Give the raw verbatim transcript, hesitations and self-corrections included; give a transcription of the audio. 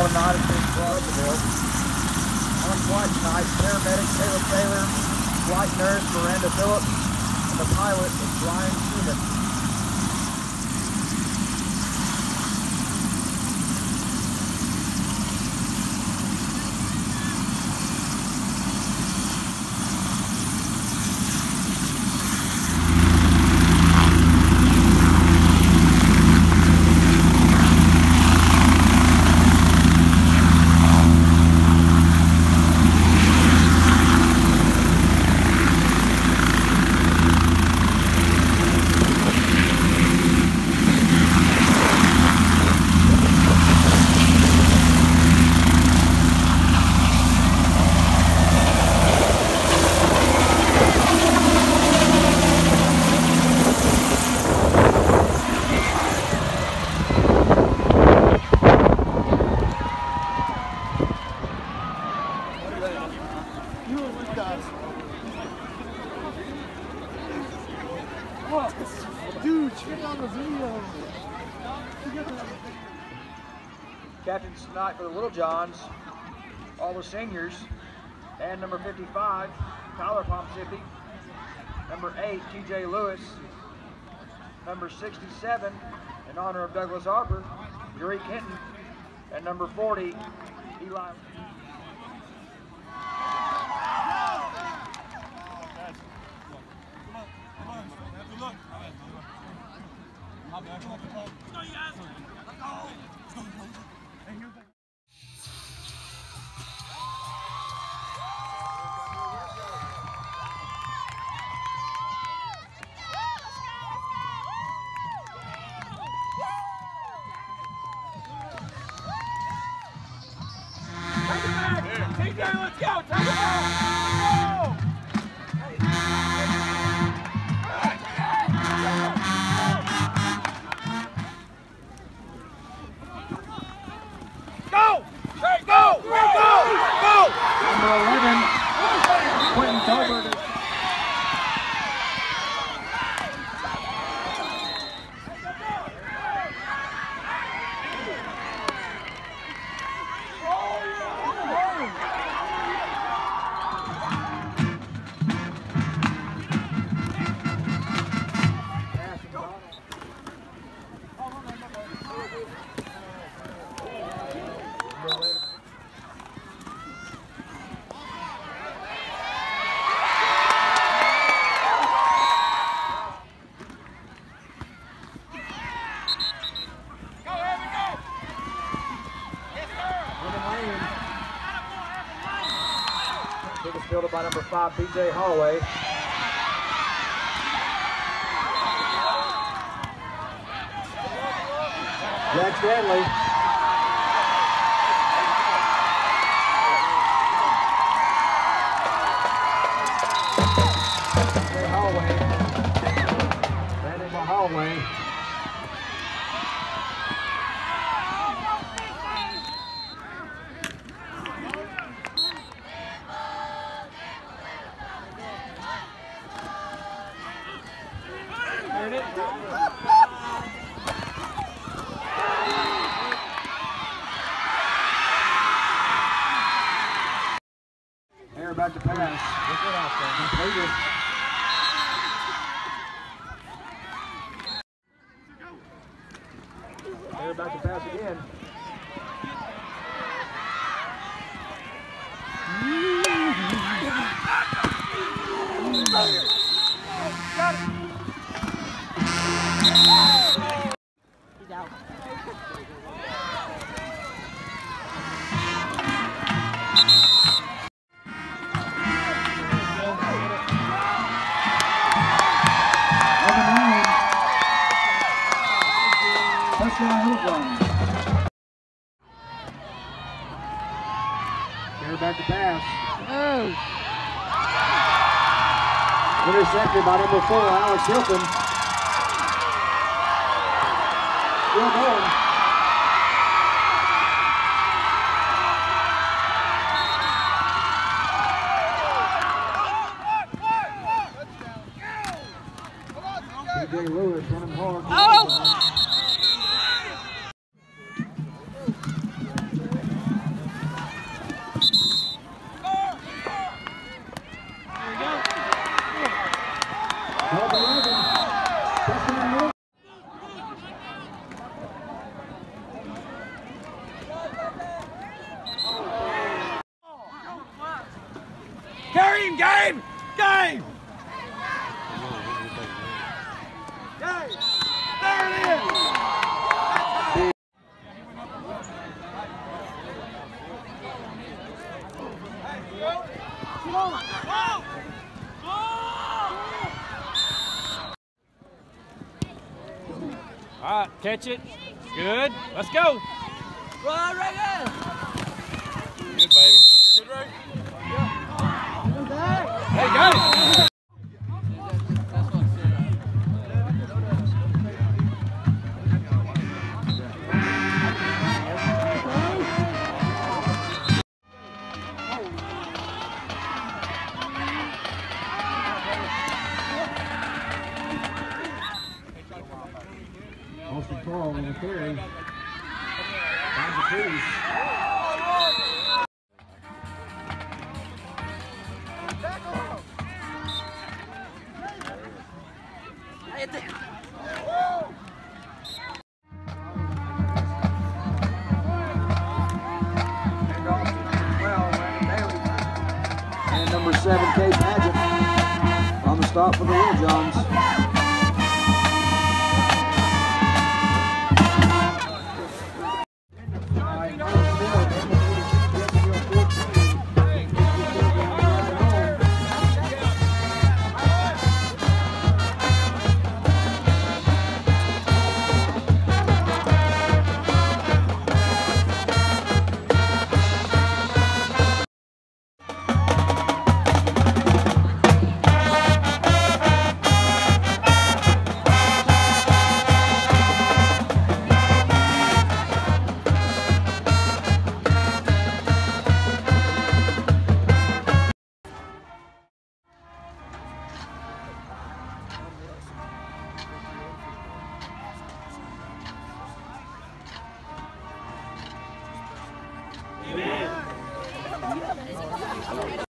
night at Saint Claursville. On flight tonight, paramedic Taylor Taylor, flight nurse Miranda Phillips, and the pilot is Brian Schumann. Dude, check out the video. Captains tonight for the Little Johns, all the seniors, and number fifty-five, Tyler Pomsippi, number eight, T J Lewis, number sixty-seven, in honor of Douglas Harper, Yuri Kenton, and number forty, Eli. T J, let's go! Take it back! Go! Hey, go! Go! Go! Number eleven, Quentin Tolbert. It was fielded by number five, B J Holloway. Jack Stanley. B J Holloway. Landing by Holloway. Air back to pass. Completed. Air back to pass again. Got it. He's out. Touchdown, Little John. Carry back to pass. Oh. Intercepted by number four, Alex Hilton. Still going. T J Lewis running hard. Oh! game! Game! There it is! All right, catch it. Good. Let's go. Run, Reagan! Good, baby. Good, Ray. Hey, got it. Austin Carl on the carry. Finds a piece. And Austin as well, Brandon Bailey. And number seven, Kate Paget on the stop for the Little Johns. Amen.